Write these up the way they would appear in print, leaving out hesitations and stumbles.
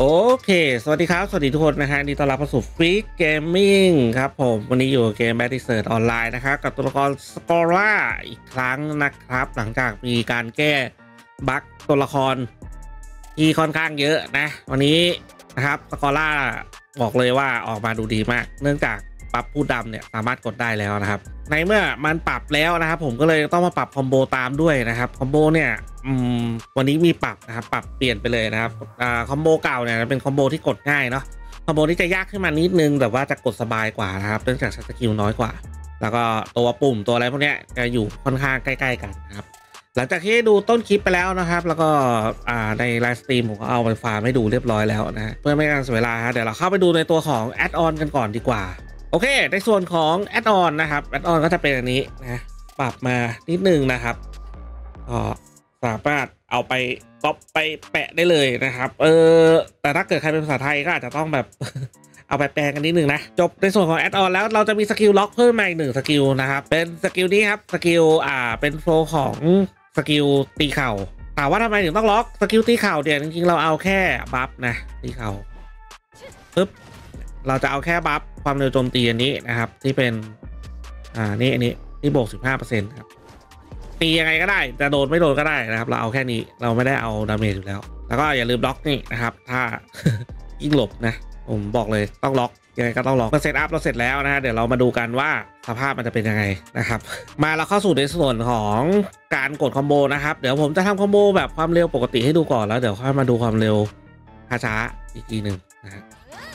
โอเคสวัสดีครับสวัสดีทุกคนนะฮะนี่ต้อนรับเข้าสู่ฟิกเกมมิ่งครับผมวันนี้อยู่เกมแบทเซิร์ตออนไลน์นะครับกับตัวละครสกอร่าอีกครั้งนะครับหลังจากมีการแก้บั๊กตัวละครที่ค่อนข้างเยอะนะวันนี้นะครับสกอร่าบอกเลยว่าออกมาดูดีมากเนื่องจากปรับผู้ดำเนี่ยสามารถกดได้แล้วนะครับในเมื่อมันปรับแล้วนะครับผมก็เลยต้องมาปรับคอมโบตามด้วยนะครับคอมโบเนี่ยวันนี้มีปรับนะครับปรับเปลี่ยนไปเลยนะครับคอมโบเก่าเนี่ยเป็นคอมโบที่กดง่ายเนาะคอมโบนี้จะยากขึ้นมานิดนึงแต่ว่าจะกดสบายกว่านะครับเนื่องจากสกิลน้อยกว่าแล้วก็ตัวปุ่มตัวอะไรพวกนี้จะอยู่ค่อนข้างใกล้ๆกันนะครับหลังจากที่ดูต้นคลิปไปแล้วนะครับแล้วก็ในไลฟ์สตรีมผมก็เอาไปฟาร์มให้ดูเรียบร้อยแล้วนะเพื่อไม่ให้การเสียเวลาเดี๋ยวเราเข้าไปดูในตัวของแอดออนกันก่อนดีกว่าโอเคในส่วนของแอดออนนะครับแอดออนก็จะเป็นอันนี้นะปรับมานิดนึงนะครับก็สามารถเอาไปก๊อปไปแปะได้เลยนะครับแต่ถ้าเกิดใครเป็นภาษาไทยก็อาจจะต้องแบบ เอาไปแปลงกันนิดนึงนะจบในส่วนของแอดออนแล้วเราจะมีสกิลล็อกเพิ่มมาอีก1สกิลนะครับเป็นสกิลนี้ครับสกิลเป็นโฟล์ของสกิลตีเข่าถามว่าทำไมถึงต้องล็อกสกิลตีเข่าเดี๋ยวจริงๆเราเอาแค่บัฟนะตีเข่าปึ๊บเราจะเอาแค่บัฟความเร็วโจมตีอันนี้นะครับที่เป็นนี่อันนี้ที่บวก 15% ครับตียังไงก็ได้จะโดนไม่โดนก็ได้นะครับเราเอาแค่นี้เราไม่ได้เอาดาเมจอยู่แล้วแล้วก็อย่าลืมล็อกนี่นะครับถ้า ยิ่งหลบนะผมบอกเลยต้องล็อกยังไงก็ต้องล็อกเมื่อเซตอัพเราเสร็จแล้วนะฮะเดี๋ยวเรามาดูกันว่าสภาพมันจะเป็นยังไงนะครับมาเราเข้าสู่ในส่วนของการกดคอมโบนะครับเดี๋ยวผมจะทำคอมโบแบบความเร็วปกติให้ดูก่อนแล้วเดี๋ยวค่อยมาดูความเร็วช้าๆอีกทีหนึ่งนะฮะ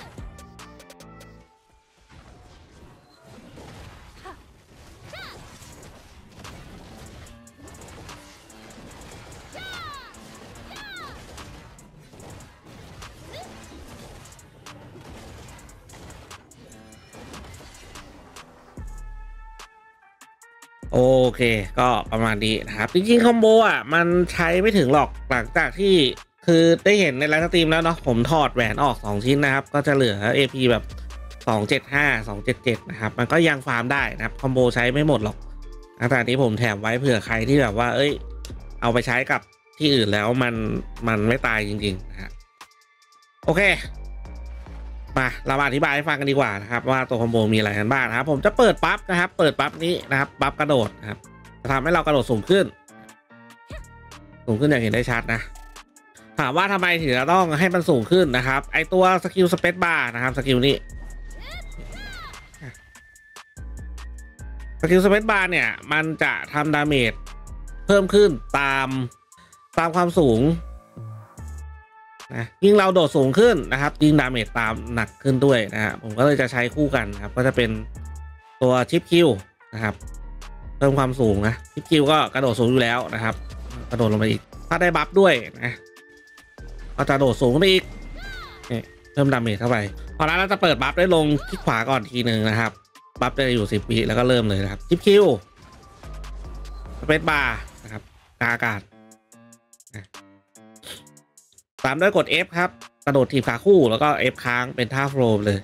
โอเคก็ประมาณนี้นะครับจริงๆคอมโบมันใช้ไม่ถึงหรอกหลังจากที่คือได้เห็นในไลฟ์สตรีมแล้วเนาะผมถอดแหวนออก2ชิ้นนะครับก็จะเหลือ AP แบบ275 277นะครับมันก็ยังฟาร์มได้นะครับคอมโบใช้ไม่หมดหรอกแต่นี้ผมแถมไว้เผื่อใครที่แบบว่าเอาไปใช้กับที่อื่นแล้วมันไม่ตายจริงๆนะฮะโอเคมาเรามาอธิบายให้ฟังกันดีกว่านะครับว่าตัวคอมโบมีอะไรกันบ้างนะครับผมจะเปิดปั๊บนะครับเปิดปั๊บนี้นะครับปั๊บกระโดดนะครับจะทำให้เรากระโดดสูงขึ้นอย่างเห็นได้ชัดนะถามว่าทำไมถึงจะต้องให้มันสูงขึ้นนะครับไอตัวสกิลสเปซบาร์นะครับสกิลนี้สกิลสเปซบาร์เนี่ยมันจะทำดาเมจเพิ่มขึ้นตามความสูงนะยิ่งเราโดดสูงขึ้นนะครับยิ่งดาเมจตามหนักขึ้นด้วยนะฮะผมก็เลยจะใช้คู่กันนะครับก็จะเป็นตัวชิปคิวนะครับเพิ่มความสูงนะชิปคิวก็กระโดดสูงอยู่แล้วนะครับกระโดดลงไปอีกถ้าได้บัฟด้วยนะก็จะโดดสูงไปอีกนี่เพิ่มดาเมจเข้าไปพอแล้วเราจะเปิดบัฟได้ลงคลิกขวาก่อนทีหนึ่งนะครับบัฟจะอยู่10 วิแล้วก็เริ่มเลยนะครับชิปคิวสเปซบาร์นะครับกลางอากาศตามด้วยกด F ครับกระโดดทีบขาคู่แล้วก็ F ค้างเป็นท่าโฟล์เลย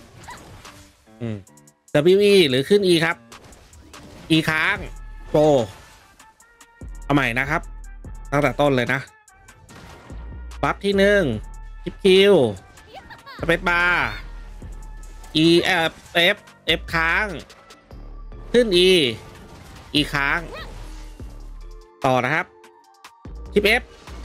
WE หรือขึ้น E ครับ E ค้างโฟเอาใหม่นะครับตั้งแต่ต้นเลยนะบัฟที่ชิปคิวสเปซบาร์ E F ค้างขึ้น E ค้างต่อนะครับชิป F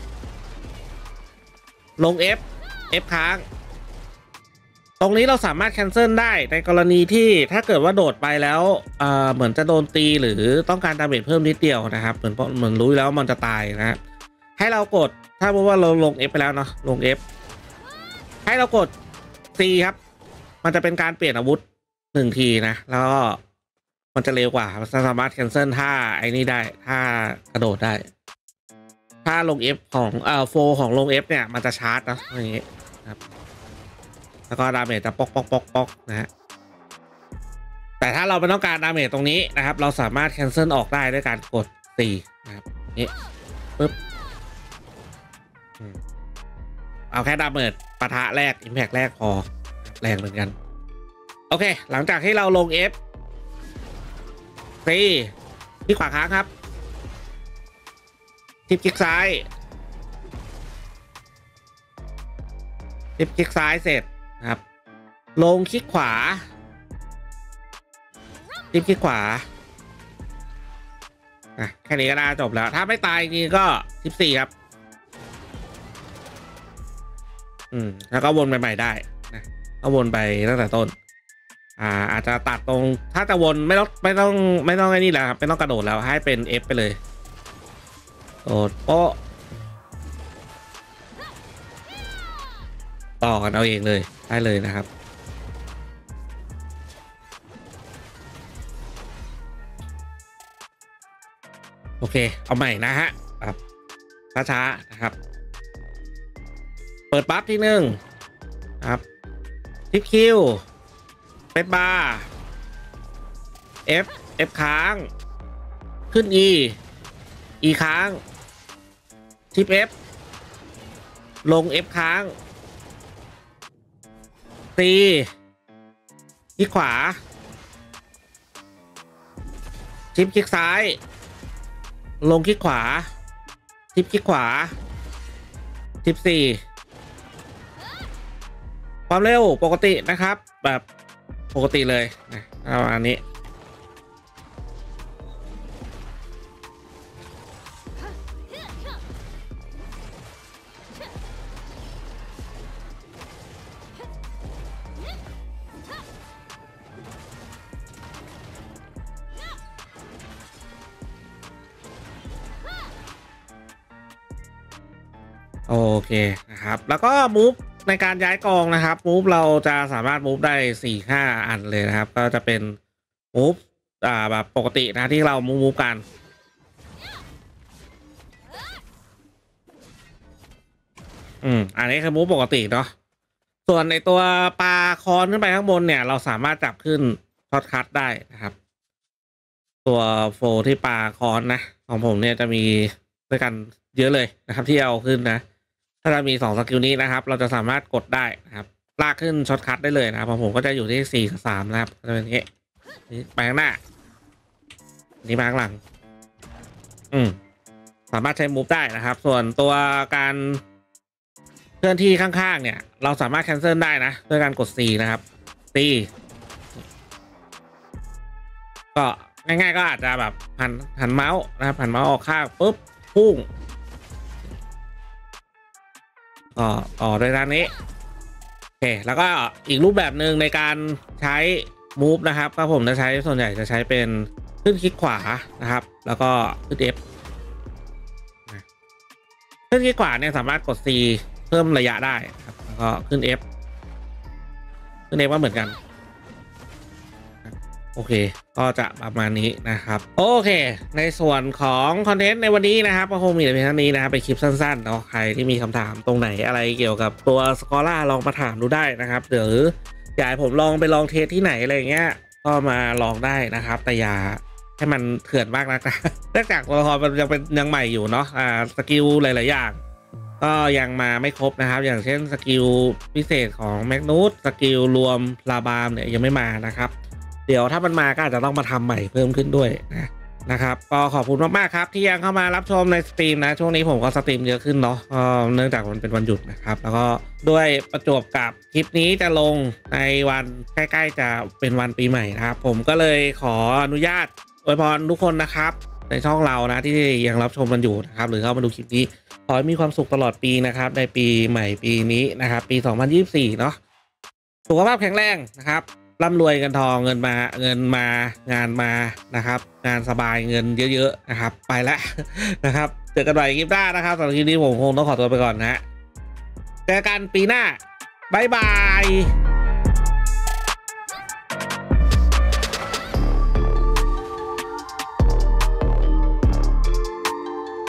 ลง F ค้างตรงนี้เราสามารถแคนเซิลได้ในกรณีที่ถ้าเกิดว่าโดดไปแล้วเหมือนจะโดนตีหรือต้องการดาเมจเพิ่มนิดเดียวนะครับเหมือนรู้แล้วมันจะตายนะให้เรากดถ้าบอกว่าเราลง F ไปแล้วเนาะลง F ให้เรากด C ครับมันจะเป็นการเปลี่ยนอาวุธ1 ทีนะแล้วก็มันจะเร็วกว่าสามารถแคนเซิลท่าไอ้นี่ได้ท่ากระโดดได้ถ้าลง F ของโฟของลง F เนี่ยมันจะชาร์จนะอย่างนี้ครับแล้วก็ดาเมจจะป๊อกนะฮะแต่ถ้าเราไม่ต้องการดาเมจตรงนี้นะครับเราสามารถแคนเซิลออกได้ด้วยการกด4นะครับนี่ปึ๊บเอาแค่ดาเมจปะทะแรกอิมแพคแรกพอแรงเหมือนกันโอเคหลังจากที่เราลง F ที่ขวาค้างครับทิปคลิกซ้ายชิปคลิกซ้ายเสร็จนะครับลงคลิกขวาชิปคลิกขวาแค่นี้ก็น่าจบแล้วถ้าไม่ตายจริงก็14ครับแล้วก็วนไปใหม่ได้นะก็วนไปตั้งแต่ต้นอาจจะตัดตรงถ้าจะวนไม่ต้องไอ้นี่แหละครับไม่ต้องกระโดดแล้วให้เป็น F ไปเลยโดดโป๊ะต่อกันเอาเองเลยได้เลยนะครับโอเคเอาใหม่นะฮะแบบช้าๆนะครับเปิดปั๊บที่1ครับทิปคิวเป็นบาร์ F ค้างขึ้น E ค้างทิป F ลง F ค้างC ที่ขวาชิปคลิกซ้ายลงคลิกขวาชิปคลิกขวาชิป 4ความเร็วปกตินะครับแบบปกติเลยนะประมาณนี้โอเคนะครับแล้วก็มูฟในการย้ายกองนะครับมูฟเราจะสามารถมูฟได้4-5 อันเลยนะครับก็จะเป็นมูฟแบบปกตินะที่เรามูฟกันอันนี้คือมูฟปกติเนาะส่วนในตัวปลาคอนขึ้นไปข้างบนเนี่ยเราสามารถจับขึ้นช็อตคัทได้นะครับตัวโฟที่ปลาคอนนะของผมเนี่ยจะมีด้วยกันเยอะเลยนะครับที่เอาขึ้นนะถ้าเรามี2 สกิลนี้นะครับเราจะสามารถกดได้นะครับลากขึ้นช็อตคัทได้เลยนะครับผมก็จะอยู่ที่4 กับ 3นะครับจะเป็นอย่างนี้ไปข้างหน้านี่มาข้างหลังสามารถใช้มูฟได้นะครับส่วนตัวการเคลื่อนที่ข้างๆเนี่ยเราสามารถแคนเซิลได้นะด้วยการกด C นะครับ C ก็ง่ายๆก็อาจจะแบบหันเมาส์นะครับหันเมาส์ออกข้างปุ๊บพุ่งต่อโดยด้านนี้โอเคแล้วก็อีกรูปแบบหนึ่งในการใช้ move นะครับก็ผมจะใช้ส่วนใหญ่จะใช้เป็นขึ้นคลิกขวานะครับแล้วก็ขึ้น F ขึ้นคลิกขวาเนี่ยสามารถกด C เพิ่มระยะได้ครับแล้วก็ขึ้น F ก็เหมือนกันโอเคก็จะประมาณนี้นะครับโอเคในส่วนของคอนเทนต์ในวันนี้นะครับก็คงมีแต่เพียงเท่านี้นะครับเป็นคลิปสั้นๆเนาะใครที่มีคำถามตรงไหนอะไรเกี่ยวกับตัวสกอร่าลองมาถามดูได้นะครับหรืออยากให้ผมลองไปลองเทสที่ไหนอะไรเงี้ยก็มาลองได้นะครับแต่อย่าให้มันเถื่อนมากนะเนื่องจากตัวละครมันยังใหม่อยู่เนาะสกิลหลายๆอย่างก็ยังมาไม่ครบนะครับอย่างเช่นสกิลพิเศษของแมกนูสสกิลรวมลาบามเนี่ยยังไม่มานะครับเดี๋ยวถ้ามันมาก็อาจจะต้องมาทำใหม่เพิ่มขึ้นด้วยนะครับก็ขอบคุณมากๆครับที่ยังเข้ามารับชมในสตรีมนะช่วงนี้ผมก็สตรีมเยอะขึ้นเนาะเนื่องจากมันเป็นวันหยุดนะครับแล้วก็ด้วยประจวบกับคลิปนี้จะลงในวันใกล้ๆจะเป็นวันปีใหม่นะครับผมก็เลยขออนุญาตอวยพรทุกคนนะครับในช่องเรานะที่ยังรับชมกันอยู่นะครับหรือเข้ามาดูคลิปนี้ขอให้มีความสุขตลอดปีนะครับในปีใหม่ปีนี้นะครับปี2024เนาะสุขภาพแข็งแรงนะครับร่ำรวยเงินทองเงินมางานมานะครับงานสบายเงินเยอะๆนะครับไปแล้วนะครับเจอกันใหม่คลิปหน้านะครับสำหรับคลิปนี้ผมคงต้องขอตัวไปก่อนนะเจอกันปีหน้าบ๊ายบาย